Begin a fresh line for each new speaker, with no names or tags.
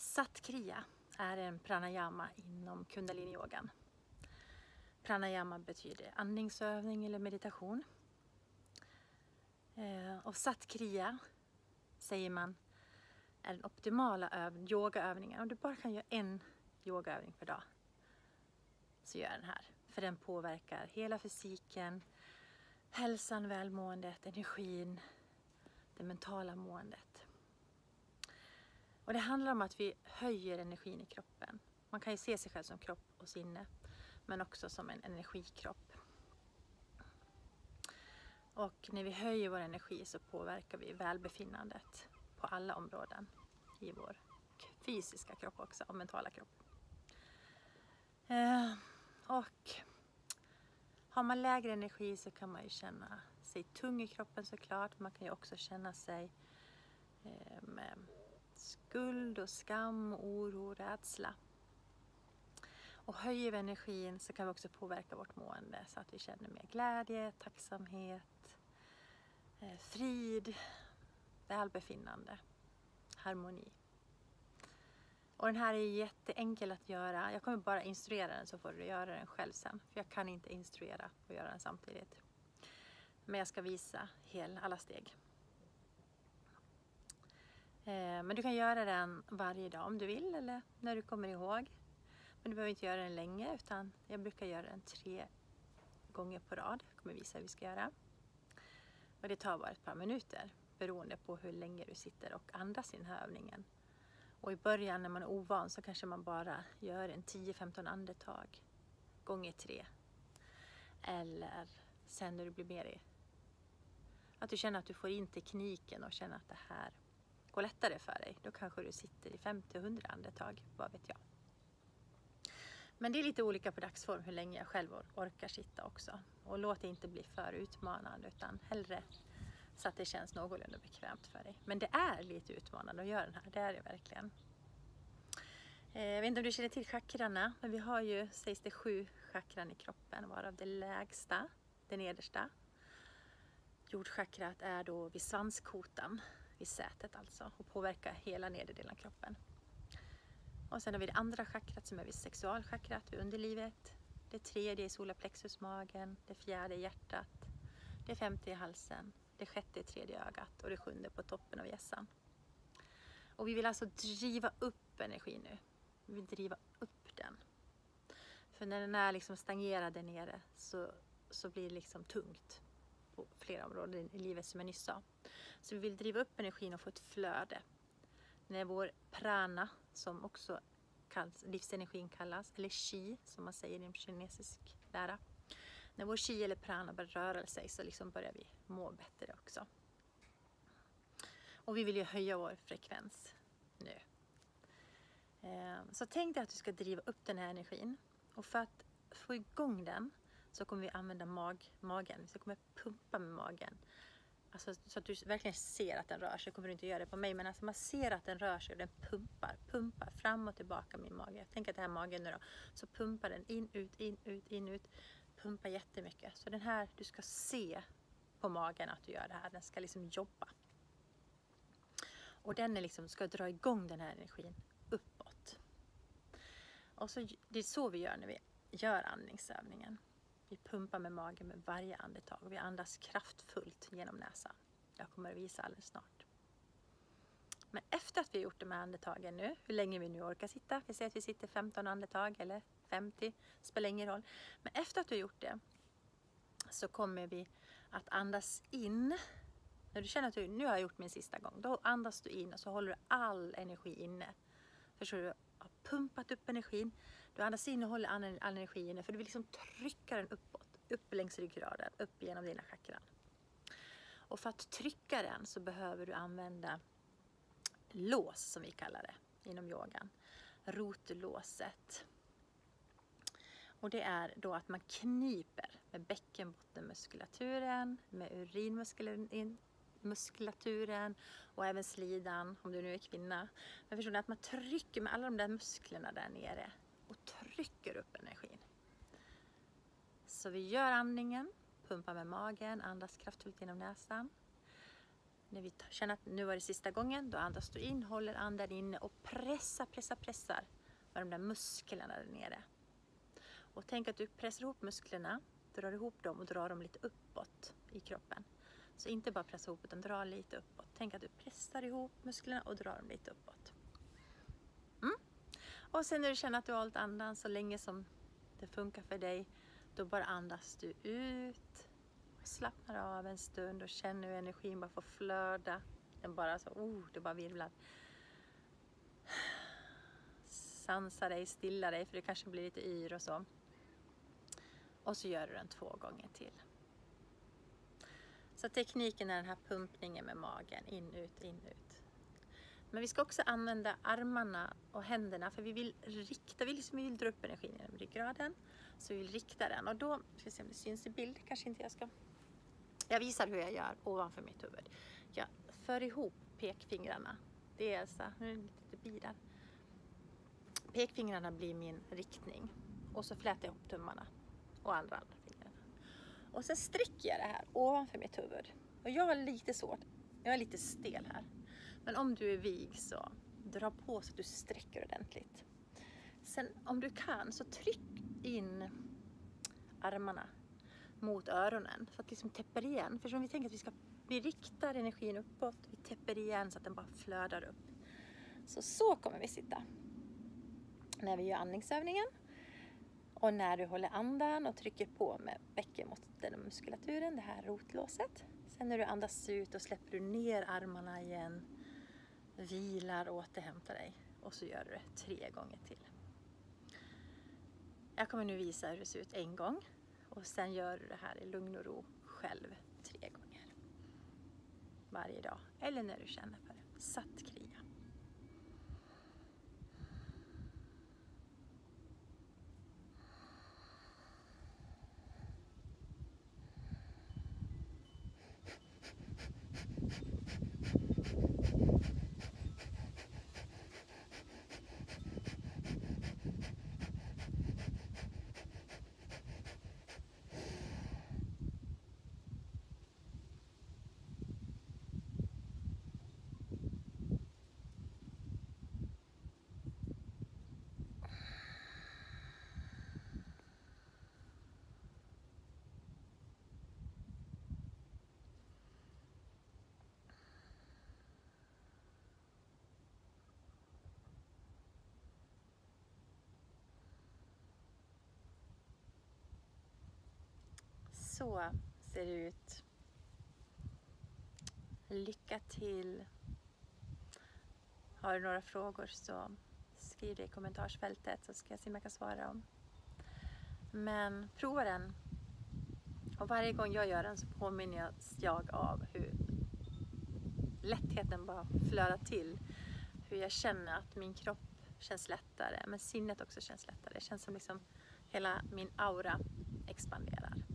Satkriya är en pranayama inom kundalini-yogan. Pranayama betyder andningsövning eller meditation. Och satkriya säger man är den optimala yogaövningen. Om du bara kan göra en yogaövning per dag så gör den här. För den påverkar hela fysiken, hälsan, välmåendet, energin, det mentala måendet. Och det handlar om att vi höjer energin i kroppen. Man kan ju se sig själv som kropp och sinne, men också som en energikropp. Och när vi höjer vår energi så påverkar vi välbefinnandet på alla områden i vår fysiska kropp också och mentala kropp. Och har man lägre energi så kan man ju känna sig tung i kroppen såklart. Man kan ju också känna sig med skuld och skam, oro, rädsla. Och höjer vi energin så kan vi också påverka vårt mående så att vi känner mer glädje, tacksamhet, frid, välbefinnande, harmoni. Och den här är jätteenkel att göra. Jag kommer bara instruera den så får du göra den själv sen. För jag kan inte instruera och göra den samtidigt. Men jag ska visa alla steg. Men du kan göra den varje dag om du vill eller när du kommer ihåg. Men du behöver inte göra den länge utan jag brukar göra den 3 gånger på rad. Jag kommer visa hur vi ska göra. Och det tar bara ett par minuter beroende på hur länge du sitter och andas i den här övningen. Och i början när man är ovan så kanske man bara gör en 10-15 andetag gånger 3. Eller sen när du blir mer i att du känner att du får in tekniken och känner att det här går lättare för dig. Då kanske du sitter i 50-100 andetag, vad vet jag. Men det är lite olika på dagsform hur länge jag själv orkar sitta också. Och låt det inte bli för utmanande utan hellre så att det känns någorlunda bekvämt för dig. Men det är lite utmanande att göra den här, det är det verkligen. Jag vet inte om du känner till chakrarna, men vi har ju 67 chakran i kroppen, varav det lägsta, det nedersta. Jordchakrat är då vid svanskotan, vid sätet alltså, och påverkar hela nedre delen av kroppen. Och sen har vi det andra chakrat som är vid sexualchakrat, vid underlivet. Det 3:e är solarplexusmagen, det 4:e är hjärtat, det 5:e är halsen, det 6:e är 3:e ögat och det 7:e på toppen av hjässan. Och vi vill alltså driva upp energin nu. Vi vill driva upp den. För när den är liksom stagnerad där nere så blir det liksom tungt på flera områden i livet som jag nyss sa. Så vi vill driva upp energin och få ett flöde. När vår prana, som också livsenergin kallas, eller chi som man säger inom kinesisk lära. När vår chi eller prana börjar röra sig så liksom börjar vi må bättre också. Och vi vill ju höja vår frekvens nu. Så tänk dig att du ska driva upp den här energin. Och för att få igång den så kommer vi använda magen. Så kommer pumpa med magen. Alltså, så att du verkligen ser att den rör sig. Kommer du inte göra det på mig. Men alltså man ser att den rör sig och den pumpar fram och tillbaka min mage. Tänk att det här magen nu då. Så pumpar den in ut. Pumpar jättemycket. Så den här, du ska se på magen att du gör det här. Den ska liksom jobba. Och den är liksom, ska dra igång den här energin uppåt. Och så, det är så vi gör när vi gör andningsövningen. Vi pumpar med magen med varje andetag. Och vi andas kraftfullt genom näsan. Jag kommer att visa alldeles snart. Men efter att vi har gjort de här andetagen nu, hur länge vi nu orkar sitta. Vi säger att vi sitter 15 andetag eller 50, spelar ingen roll. Men efter att vi har gjort det så kommer vi att andas in. När du känner att nu har jag gjort min sista gång, då andas du in och så håller du all energi inne. Förstår du? Du har pumpat upp energin. Du andas in och håller all energi inne för du vill liksom trycka den uppåt. Upp längs ryggraden, upp genom dina chakran. Och för att trycka den så behöver du använda lås som vi kallar det inom yogan. Rotlåset. Och det är då att man kniper med bäckenbottenmuskulaturen, med urinmuskulaturen och även slidan om du nu är kvinna. Men förstår ni att man trycker med alla de där musklerna där nere och trycker upp energin. Så vi gör andningen, pumpar med magen, andas kraftfullt genom näsan. När vi känner att nu var det sista gången, då andas du in, håller andan inne och pressar med de där musklerna där nere. Och tänk att du pressar ihop musklerna, drar ihop dem och drar dem lite uppåt i kroppen. Så inte bara pressa ihop utan dra lite uppåt. Tänk att du pressar ihop musklerna och drar dem lite uppåt. Och sen när du känner att du har hållit andan så länge som det funkar för dig, då bara andas du ut. Slappnar av en stund och känner hur energin bara får flöda. Den bara så, det bara virvlar. Sansa dig, stilla dig, för det kanske blir lite yr och så. Och så gör du den 2 gånger till. Så tekniken är den här pumpningen med magen, in, ut, in, ut. Men vi ska också använda armarna och händerna, för vi vill dra upp energin genom ryggraden. Så vi vill rikta den, och då, ska vi se om det syns i bild, kanske inte jag ska. Jag visar hur jag gör ovanför mitt huvud. Jag för ihop pekfingrarna. Det är så, nu är det lite bi där. Pekfingrarna blir min riktning. Och så flätar jag ihop tummarna och andra fingrarna. Och sen sträcker jag det här ovanför mitt huvud. Och jag har lite svårt, jag är lite stel här. Men om du är vig så dra på så att du sträcker ordentligt. Sen om du kan så tryck in armarna mot öronen så att det liksom täpper igen. För som vi tänker att vi riktar energin uppåt, vi täpper igen så att den bara flödar upp. Så kommer vi sitta när vi gör andningsövningen. Och när du håller andan och trycker på med bäckenbotten och muskulaturen, det här rotlåset. Sen när du andas ut och släpper du ner armarna igen, vilar, återhämtar dig. Och så gör du det 3 gånger till. Jag kommer nu visa hur det ser ut en gång. Och sen gör du det här i lugn och ro själv 3 gånger. Varje dag. Eller när du känner för det. Satt kria. Så ser det ut. Lycka till. Har du några frågor så skriv det i kommentarsfältet så ska jag se om jag kan svara dem. Men prova den. Och varje gång jag gör den så påminner jag av hur lättheten bara flödar till. Hur jag känner att min kropp känns lättare, men sinnet också känns lättare. Det känns som liksom hela min aura expanderar.